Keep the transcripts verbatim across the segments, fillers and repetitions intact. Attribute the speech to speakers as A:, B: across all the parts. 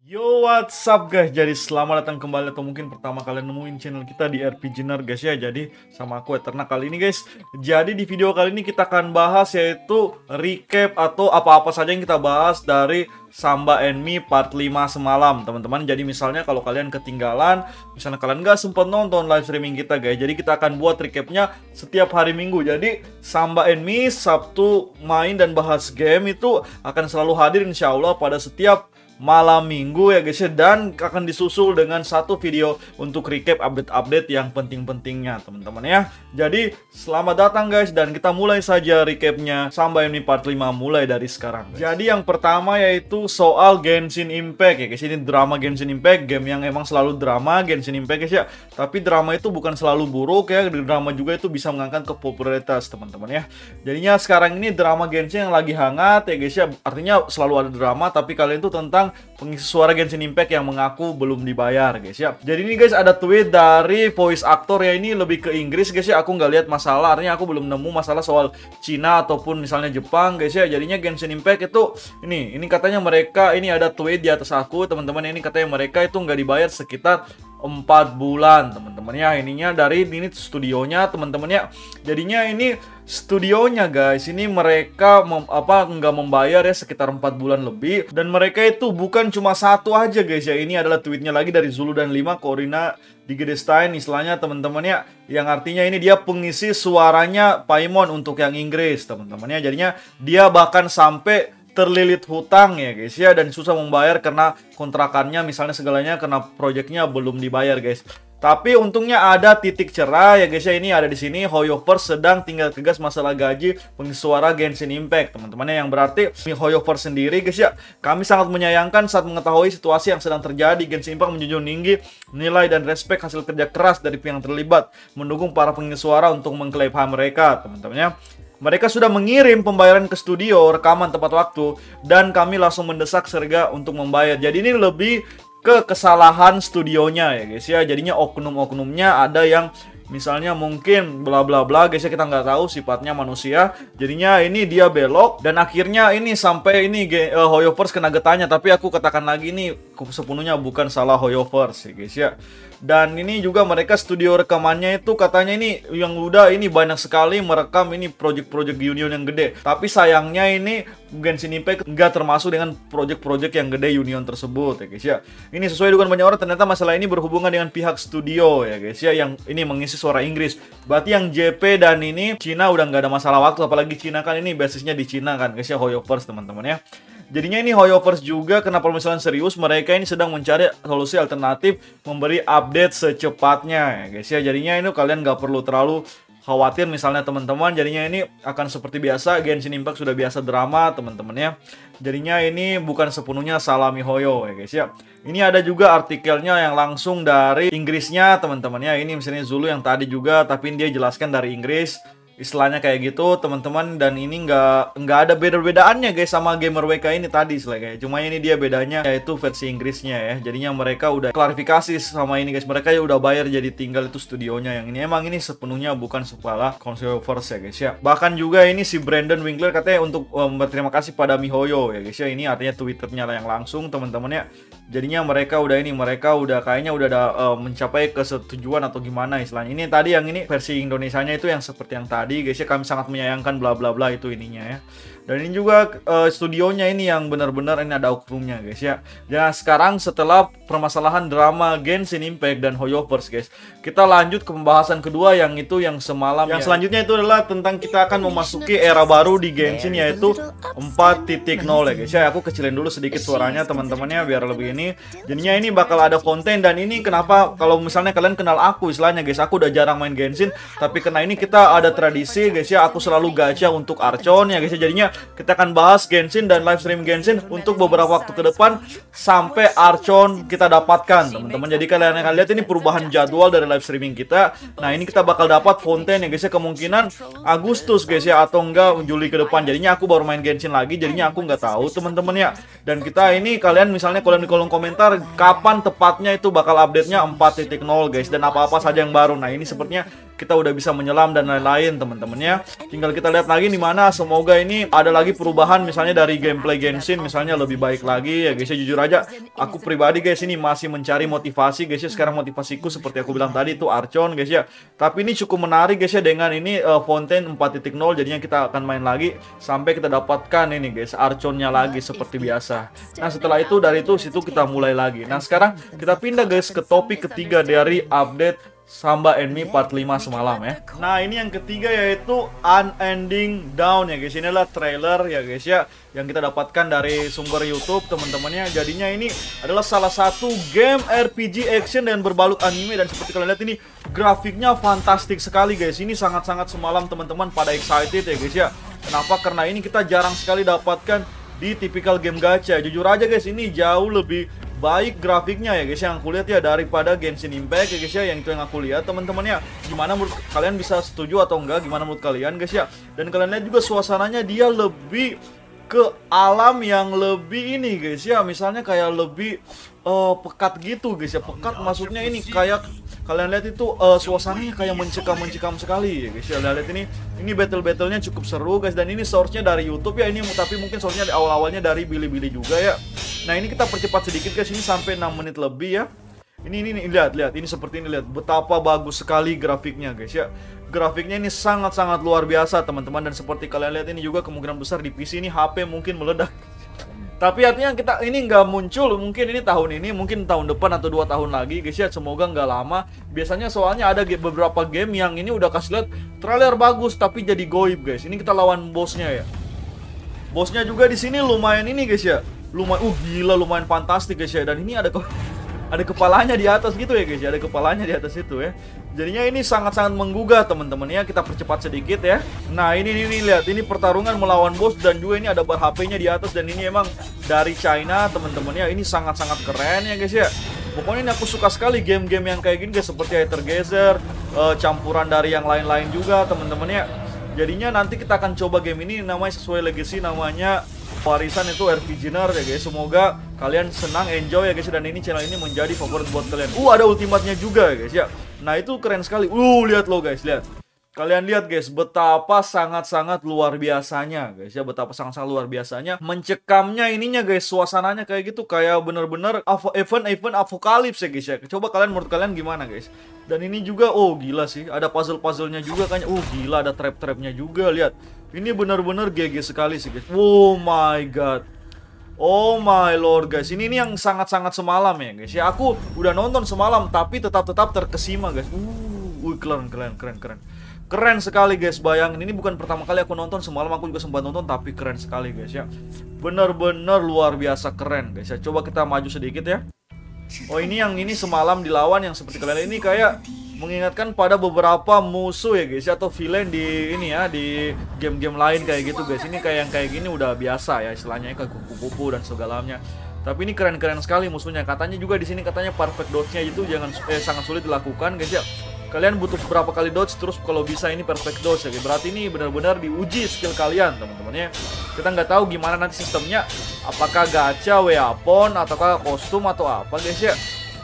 A: Yo, what's up guys? Jadi selamat datang kembali atau mungkin pertama kalian nemuin channel kita di R P G Nerd guys ya. Jadi sama aku Eterna kali ini guys. Jadi di video kali ini kita akan bahas yaitu recap atau apa-apa saja yang kita bahas dari Samba and Me part lima semalam teman-teman. Jadi misalnya kalau kalian ketinggalan, misalnya kalian nggak sempat nonton live streaming kita guys, jadi kita akan buat recapnya setiap hari Minggu. Jadi Samba and Me Sabtu main dan bahas game itu akan selalu hadir insya Allah pada setiap malam minggu ya guys ya, dan akan disusul dengan satu video untuk recap update-update yang penting-pentingnya teman-teman ya. Jadi selamat datang guys, dan kita mulai saja recapnya Samba and Me part lima mulai dari sekarang guys. Jadi yang pertama yaitu soal Genshin Impact ya guys. Ini drama Genshin Impact, game yang emang selalu drama Genshin Impact guys ya. Tapi drama itu bukan selalu buruk ya, drama juga itu bisa mengangkat ke popularitas teman-teman ya. Jadinya sekarang ini drama Genshin yang lagi hangat ya guys ya. Artinya selalu ada drama, tapi kalian itu tentang pengisi suara Genshin Impact yang mengaku belum dibayar guys ya. Jadi ini guys ada tweet dari voice actor ya, ini lebih ke Inggris guys ya. Aku nggak lihat masalah, artinya aku belum nemu masalah soal Cina ataupun misalnya Jepang guys ya. Jadinya Genshin Impact itu ini ini katanya mereka, ini ada tweet di atas aku teman-teman, ini katanya mereka itu nggak dibayar sekitar empat bulan teman-teman ya. Ininya dari ini studionya teman-teman ya. Jadinya ini studionya guys, ini mereka mem, apa nggak membayar ya sekitar empat bulan lebih, dan mereka itu bukan cuma satu aja guys ya. Ini adalah tweetnya lagi dari Zulu dan lima Corina Digedestein istilahnya teman-teman ya, yang artinya ini dia pengisi suaranya Paimon untuk yang Inggris teman-teman ya. Jadinya dia bahkan sampai terlilit hutang ya guys ya, dan susah membayar karena kontrakannya misalnya segalanya, karena proyeknya belum dibayar guys. Tapi untungnya ada titik cerah ya guys ya, ini ada di sini Hoyoverse sedang tinggal tegas masalah gaji pengisi suara Genshin Impact teman-teman ya, yang berarti Hoyoverse sendiri guys ya, kami sangat menyayangkan saat mengetahui situasi yang sedang terjadi. Genshin Impact menjunjung tinggi nilai dan respek hasil kerja keras dari pihak yang terlibat, mendukung para pengisi suara untuk mengklaim hak mereka teman-teman ya. Mereka sudah mengirim pembayaran ke studio, rekaman tepat waktu, dan kami langsung mendesak Serga untuk membayar. Jadi ini lebih ke kesalahan studionya ya guys ya. Jadinya oknum-oknumnya ada yang misalnya mungkin bla bla bla guys ya, kita nggak tahu, sifatnya manusia. Jadinya ini dia belok, dan akhirnya ini sampai ini uh, Hoyoverse kena getahnya. Tapi aku katakan lagi, ini sepenuhnya bukan salah Hoyoverse ya guys ya. Dan ini juga mereka studio rekamannya itu katanya ini yang udah ini banyak sekali merekam ini project-project Union yang gede. Tapi sayangnya ini Genshin Impact nggak termasuk dengan project-project yang gede Union tersebut ya guys ya. Ini sesuai dengan banyak orang, ternyata masalah ini berhubungan dengan pihak studio ya guys ya, yang ini mengisi suara Inggris. Berarti yang J P dan ini Cina udah nggak ada masalah waktu, apalagi Cina kan ini basisnya di Cina kan guys ya, Hoyoverse teman-teman ya. Jadinya ini Hoyoverse juga kena permasalahan serius. Mereka ini sedang mencari solusi alternatif memberi update secepatnya ya guys ya. Jadinya ini kalian nggak perlu terlalu khawatir misalnya teman-teman. Jadinya ini akan seperti biasa, Genshin Impact sudah biasa drama teman-teman ya. Jadinya ini bukan sepenuhnya salah MiHoYo ya guys ya. Ini ada juga artikelnya yang langsung dari Inggrisnya teman-teman ya. Ini misalnya Zulu yang tadi juga, tapi dia jelaskan dari Inggris. Istilahnya kayak gitu teman-teman, dan ini nggak nggak ada beda-bedaannya guys sama Gamer W K ini tadi istilahnya. Cuma ini dia bedanya yaitu versi Inggrisnya ya. Jadinya mereka udah klarifikasi sama ini guys, mereka ya udah bayar, jadi tinggal itu studionya yang ini. Emang ini sepenuhnya bukan sekolah Hoyoverse ya guys ya. Bahkan juga ini si Brandon Winkler katanya untuk um, berterima kasih pada MiHoYo ya guys ya. Ini artinya Twitternya lah yang langsung teman-teman ya. Jadinya mereka udah ini mereka udah kayaknya udah ada uh, mencapai kesetujuan atau gimana istilahnya. Ini tadi yang ini versi Indonesianya itu yang seperti yang tadi Tadi guys ya, kami sangat menyayangkan bla bla bla itu ininya ya. Dan ini juga uh, studionya ini yang benar-benar ini ada oknumnya guys ya. Dan sekarang setelah permasalahan drama Genshin Impact dan Hoyoverse guys, kita lanjut ke pembahasan kedua yang itu yang semalam. Yang ya. Selanjutnya itu adalah tentang kita akan memasuki era baru di Genshin yaitu empat titik nol ya guys ya. Aku kecilin dulu sedikit suaranya teman-temannya biar lebih ini. Jadinya ini bakal ada konten, dan ini kenapa kalau misalnya kalian kenal aku istilahnya guys, aku udah jarang main Genshin, tapi karena ini kita ada tradisi guys ya, aku selalu gacha untuk Archon ya guys ya. Jadinya kita akan bahas Genshin dan live stream Genshin untuk beberapa waktu ke depan sampai Archon kita dapatkan teman-teman. Jadi kalian akan lihat ini perubahan jadwal dari live streaming kita. Nah ini kita bakal dapat fonten ya guys ya, kemungkinan Agustus guys ya, atau enggak Juli ke depan. Jadinya aku baru main Genshin lagi, jadinya aku nggak tahu teman-teman ya. Dan kita ini kalian misalnya kalian di kolom komentar kapan tepatnya itu bakal update-nya empat titik nol guys, dan apa-apa saja yang baru. Nah ini sepertinya kita udah bisa menyelam dan lain-lain teman-teman ya. Tinggal kita lihat lagi di mana, semoga ini ada lagi perubahan misalnya dari gameplay Genshin misalnya lebih baik lagi ya guys ya. Jujur aja aku pribadi guys ini masih mencari motivasi guys ya. Sekarang motivasiku seperti aku bilang tadi itu Archon guys ya. Tapi ini cukup menarik guys ya dengan ini uh, Fontaine empat titik nol, jadinya kita akan main lagi sampai kita dapatkan ini guys Archonnya lagi seperti biasa. Nah setelah itu dari itu situ kita mulai lagi. Nah sekarang kita pindah guys ke topik ketiga dari update Samba Enemy part lima semalam ya. Nah ini yang ketiga yaitu Unending Dawn ya guys. Ini adalah trailer ya guys ya, yang kita dapatkan dari sumber YouTube teman-temannya. Jadinya ini adalah salah satu game R P G action dan berbalut anime. Dan seperti kalian lihat ini grafiknya fantastik sekali guys. Ini sangat-sangat semalam teman-teman pada excited ya guys ya. Kenapa? Karena ini kita jarang sekali dapatkan di tipikal game gacha. Jujur aja guys ini jauh lebih baik grafiknya ya guys yang aku lihat ya daripada Genshin Impact ya guys ya. Yang itu yang aku lihat teman-teman ya. Gimana menurut kalian, bisa setuju atau enggak? Gimana menurut kalian guys ya? Dan kalian lihat juga suasananya dia lebih ke alam yang lebih ini guys ya. Misalnya kayak lebih uh, pekat gitu guys ya. Pekat maksudnya ini kayak kalian lihat itu uh, suasananya kayak mencekam-mencekam sekali ya guys ya. Lihat ini ini battle-battlenya cukup seru guys. Dan ini source-nya dari YouTube ya ini, tapi mungkin source-nya awal-awalnya dari Bilibili juga ya. Nah ini kita percepat sedikit guys, ini sampai enam menit lebih ya. Ini ini, ini lihat lihat ini seperti ini, lihat betapa bagus sekali grafiknya guys ya. Grafiknya ini sangat-sangat luar biasa teman-teman. Dan seperti kalian lihat ini juga kemungkinan besar di P C ini H P mungkin meledak. Tapi artinya kita ini nggak muncul mungkin ini tahun ini, mungkin tahun depan atau dua tahun lagi guys ya. Semoga nggak lama. Biasanya soalnya ada beberapa game yang ini udah kasih lihat trailer bagus tapi jadi goib guys. Ini kita lawan bosnya ya. Bosnya juga di sini lumayan ini guys ya. Lumayan, uh gila lumayan fantastik guys ya. Dan ini ada ke ada kepalanya di atas gitu ya guys ya. Ada kepalanya di atas itu ya. Jadinya ini sangat-sangat menggugah teman-teman ya. Kita percepat sedikit ya. Nah ini ini lihat ini pertarungan melawan bos. Dan juga ini ada bar H P-nya di atas. Dan ini emang dari China teman-teman ya. Ini sangat-sangat keren ya guys ya. Pokoknya ini aku suka sekali game-game yang kayak gini guys. Seperti Hypergazer, uh, campuran dari yang lain-lain juga teman-teman ya. Jadinya nanti kita akan coba game ini, namanya sesuai legacy namanya Warisan itu R P G Nerd ya guys. Semoga kalian senang, enjoy ya guys. Dan ini channel ini menjadi favorit buat kalian. Uh ada ultimatnya juga ya guys ya. Nah itu keren sekali. Uh lihat lo guys, lihat. Kalian lihat guys, betapa sangat-sangat luar biasanya guys ya. Betapa sangat-sangat luar biasanya mencekamnya ininya guys. Suasananya kayak gitu, kayak bener-bener event-event apokalips ya guys ya. Coba kalian, menurut kalian gimana guys? Dan ini juga, oh gila sih, ada puzzle-puzzlenya juga kayaknya. Oh gila, ada trap-trapnya juga, lihat. Ini bener-bener G G sekali sih guys. Oh my god. Oh my lord guys. Ini, ini yang sangat-sangat semalam ya guys ya. Aku udah nonton semalam tapi tetap-tetap terkesima guys. Uh, uh keren keren keren keren. Keren sekali guys, bayangin ini bukan pertama kali aku nonton, semalam aku juga sempat nonton, tapi keren sekali guys ya. Bener-bener luar biasa keren guys ya. Coba kita maju sedikit ya. Oh ini yang ini semalam dilawan yang seperti kalian ini kayak mengingatkan pada beberapa musuh ya guys ya, atau villain di ini ya, di game-game lain kayak gitu guys. Ini kayak yang kayak gini udah biasa ya istilahnya, kayak kupu-kupu dan segalanya. Tapi ini keren-keren sekali musuhnya. Katanya juga di sini katanya perfect dodge-nya itu jangan eh, sangat sulit dilakukan guys ya. Kalian butuh berapa kali dodge terus kalau bisa ini perfect dodge ya. Berarti ini benar-benar diuji skill kalian teman-teman ya. Kita nggak tahu gimana nanti sistemnya, apakah gacha, weapon, ataukah kostum atau apa guys ya.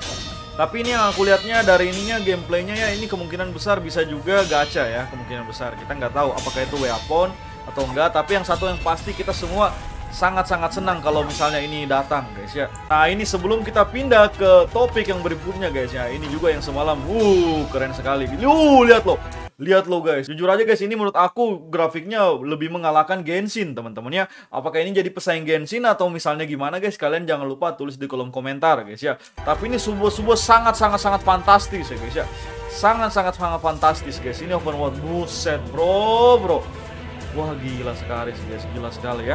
A: Tapi ini yang aku lihatnya dari ininya gameplaynya ya, ini kemungkinan besar bisa juga gacha ya, kemungkinan besar. Kita nggak tahu apakah itu weapon atau enggak. Tapi yang satu yang pasti kita semua sangat-sangat senang kalau misalnya ini datang guys ya. Nah ini sebelum kita pindah ke topik yang berikutnya guys ya, ini juga yang semalam, uh keren sekali. Uh lihat loh, lihat loh guys. Jujur aja guys, ini menurut aku grafiknya lebih mengalahkan Genshin teman-teman ya. Apakah ini jadi pesaing Genshin atau misalnya gimana guys? Kalian jangan lupa tulis di kolom komentar guys ya. Tapi ini sebuah-sebuah sangat-sangat-sangat fantastis ya guys ya. Sangat-sangat-sangat fantastis guys. Ini open world, buset bro bro. Wah gila sekali sih guys, gila sekali ya.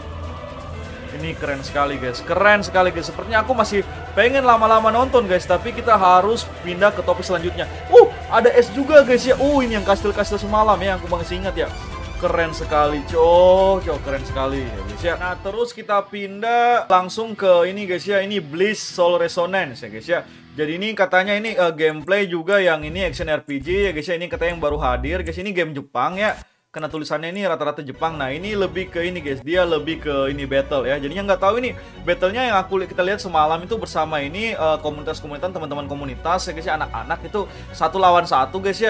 A: Ini keren sekali guys, keren sekali guys. Sepertinya aku masih pengen lama-lama nonton guys, tapi kita harus pindah ke topik selanjutnya. Uh, ada es juga guys ya. Uh, ini yang kastil-kastil semalam ya, aku masih ingat ya. Keren sekali, cok, cok, keren sekali ya guys ya. Nah, terus kita pindah langsung ke ini guys ya. Ini Bliss Soul Resonance ya guys ya. Jadi ini katanya ini uh, gameplay juga yang ini action R P G ya guys ya. Ini katanya yang baru hadir guys. Ini game Jepang ya. Karena tulisannya ini rata-rata Jepang. Nah ini lebih ke ini guys, dia lebih ke ini battle ya. Jadinya nggak tahu ini battlenya yang aku kita lihat semalam itu bersama ini uh, komunitas-komunitas, teman-teman komunitas ya guys ya, anak-anak itu satu lawan satu guys ya.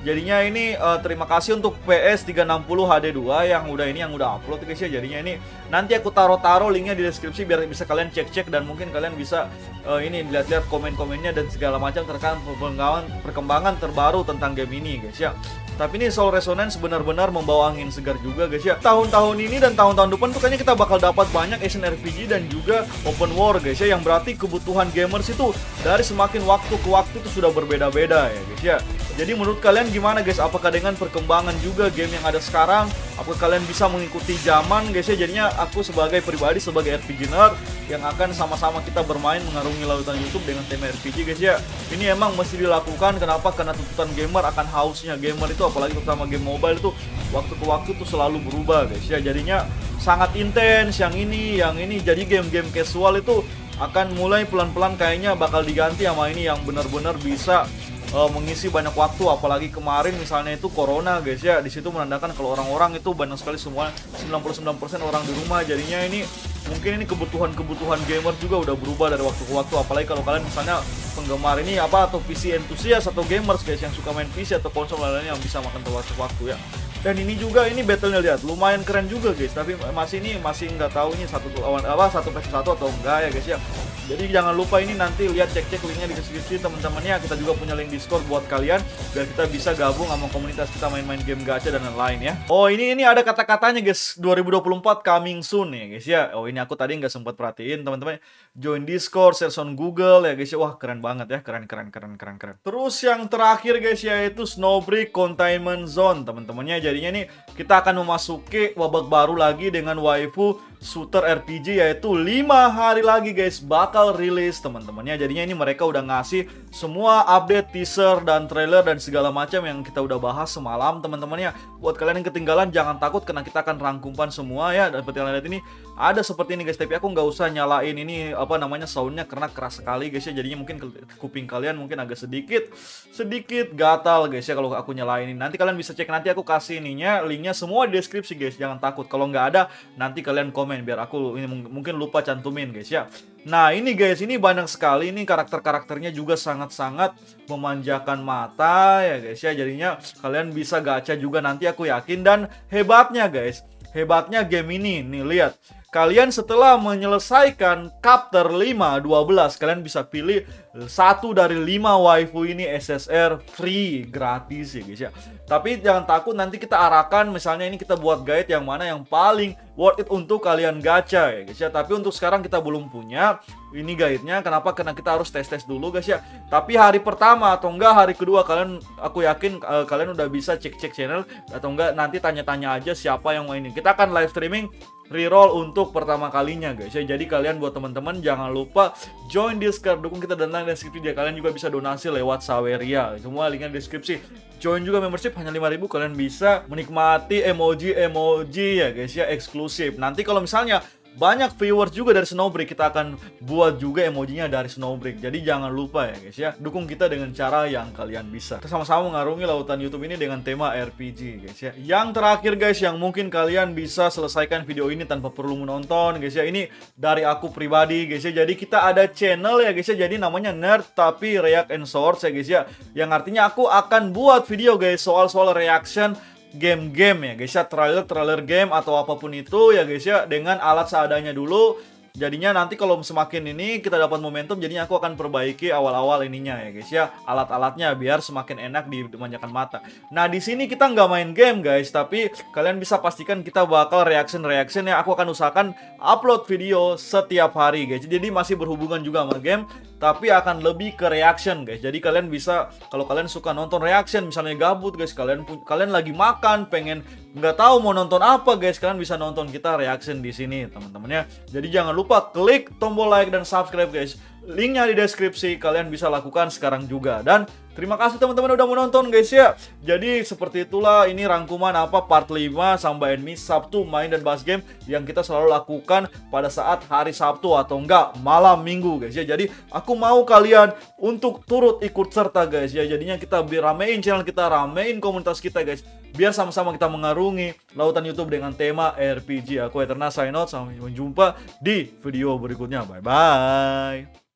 A: Jadinya ini uh, terima kasih untuk P S tiga enam nol H D dua yang udah ini yang udah upload guys ya. Jadinya ini nanti aku taruh-taruh linknya di deskripsi biar bisa kalian cek-cek dan mungkin kalian bisa uh, ini lihat-lihat komen-komennya dan segala macam terkait perkembangan perkembangan terbaru tentang game ini guys ya. Tapi ini Soul Resonance benar-benar membawa angin segar juga guys ya. Tahun-tahun ini dan tahun-tahun depan tuh kayaknya kita bakal dapat banyak action R P G dan juga open world guys ya. Yang berarti kebutuhan gamers itu dari semakin waktu ke waktu itu sudah berbeda-beda ya guys ya. Jadi menurut kalian gimana guys? Apakah dengan perkembangan juga game yang ada sekarang, apakah kalian bisa mengikuti zaman guys ya? Jadinya aku sebagai pribadi, sebagai R P G nerd yang akan sama-sama kita bermain mengarungi lautan YouTube dengan tema R P G guys ya. Ini emang mesti dilakukan. Kenapa? Karena tuntutan gamer akan hausnya gamer itu, apalagi terutama game mobile itu waktu ke waktu tuh selalu berubah guys ya. Jadinya sangat intens yang ini, yang ini. Jadi game-game casual itu akan mulai pelan-pelan kayaknya bakal diganti sama ini yang benar-benar bisa Uh, mengisi banyak waktu, apalagi kemarin misalnya itu corona guys ya. Di situ menandakan kalau orang-orang itu banyak sekali semua sembilan puluh sembilan persen orang di rumah. Jadinya ini mungkin ini kebutuhan-kebutuhan gamer juga udah berubah dari waktu ke waktu. Apalagi kalau kalian misalnya penggemar ini apa atau P C enthusiast atau gamers guys yang suka main P C atau konsol lainnya yang bisa makan waktu-waktu ya. Dan ini juga ini battle-nya lihat lumayan keren juga guys. Tapi masih ini masih nggak tahu ini satu lawan apa satu versus satu atau enggak ya guys ya. Jadi jangan lupa ini nanti lihat cek-cek linknya di deskripsi teman-temannya. Kita juga punya link Discord buat kalian biar kita bisa gabung sama komunitas kita main-main game gacha dan lain-lain ya. Oh ini ini ada kata-katanya guys, dua ribu dua puluh empat coming soon ya guys ya. Oh ini aku tadi nggak sempat perhatiin teman-teman. Join Discord, search on Google ya guys ya. Wah keren banget ya, keren keren keren keren keren. Terus yang terakhir guys yaitu Snowbreak Containment Zone teman-temannya. Jadinya nih kita akan memasuki babak baru lagi dengan waifu shooter R P G yaitu lima hari lagi guys bakal rilis teman-temannya. Jadinya ini mereka udah ngasih semua update teaser dan trailer dan segala macam yang kita udah bahas semalam teman-temannya. Buat kalian yang ketinggalan jangan takut karena kita akan rangkumkan semua ya. Dan seperti kalian lihat ini ada seperti ini guys, tapi aku nggak usah nyalain ini apa namanya soundnya karena keras sekali guys ya. Jadinya mungkin kuping kalian mungkin agak sedikit sedikit gatal guys ya kalau aku nyalain ini. Nanti kalian bisa cek, nanti aku kasih ininya linknya semua di deskripsi guys. Jangan takut kalau nggak ada nanti kalian komen biar aku ini mungkin lupa cantumin guys ya. Nah ini guys, ini banyak sekali, ini karakter-karakternya juga sangat-sangat memanjakan mata ya guys ya. Jadinya kalian bisa gacha juga nanti aku yakin. Dan hebatnya guys, hebatnya game ini nih lihat. Kalian setelah menyelesaikan chapter lima dua belas kalian bisa pilih satu dari lima waifu ini S S R free gratis ya guys ya. Tapi jangan takut, nanti kita arahkan misalnya ini kita buat guide yang mana yang paling worth it untuk kalian gacha ya guys ya. Tapi untuk sekarang kita belum punya ini guide-nya. Kenapa? Karena kita harus tes-tes dulu guys ya. Tapi hari pertama atau enggak hari kedua kalian, aku yakin uh, kalian udah bisa cek-cek channel atau enggak nanti tanya-tanya aja siapa yang mainin. Kita akan live streaming reroll untuk pertama kalinya guys ya. Jadi kalian buat teman-teman jangan lupa join Discord, dukung kita dan like dan deskripsi dia. Kalian juga bisa donasi lewat Saweria, semua linknya di deskripsi. Join juga membership hanya lima ribu, kalian bisa menikmati emoji-emoji ya guys ya eksklusif. Nanti kalau misalnya banyak viewers juga dari Snowbreak, kita akan buat juga emojinya dari Snowbreak. Jadi jangan lupa ya guys ya, dukung kita dengan cara yang kalian bisa. Kita sama-sama mengarungi lautan YouTube ini dengan tema R P G guys ya. Yang terakhir guys, yang mungkin kalian bisa selesaikan video ini tanpa perlu menonton guys ya. Ini dari aku pribadi guys ya. Jadi kita ada channel ya guys ya, jadi namanya Nerd tapi React and Source ya guys ya. Yang artinya aku akan buat video guys soal-soal reaction game-game ya guys ya, trailer-trailer game atau apapun itu ya guys ya, dengan alat seadanya dulu. Jadinya nanti kalau semakin ini kita dapat momentum, jadinya aku akan perbaiki awal-awal ininya ya guys ya, alat-alatnya biar semakin enak dimanjakan mata. Nah di sini kita nggak main game guys, tapi kalian bisa pastikan kita bakal reaction-reaction ya. Aku akan usahakan upload video setiap hari guys. Jadi masih berhubungan juga sama game, tapi akan lebih ke reaction guys. Jadi kalian bisa, kalau kalian suka nonton reaction, misalnya gabut guys, kalian kalian lagi makan, pengen nggak tahu mau nonton apa guys, kalian bisa nonton kita reaction di sini teman-temannya. Jadi jangan lupa klik tombol like dan subscribe guys. Linknya di deskripsi, kalian bisa lakukan sekarang juga. Dan terima kasih teman-teman udah menonton guys ya. Jadi seperti itulah ini rangkuman apa part lima sampai Enemy Sabtu main dan bahas game yang kita selalu lakukan pada saat hari Sabtu atau enggak malam Minggu guys ya. Jadi aku mau kalian untuk turut ikut serta guys ya. Jadinya kita biar ramein channel kita, ramein komunitas kita guys, biar sama-sama kita mengarungi lautan YouTube dengan tema R P G. Aku Eterna sign out, sampai jumpa di video berikutnya. Bye bye.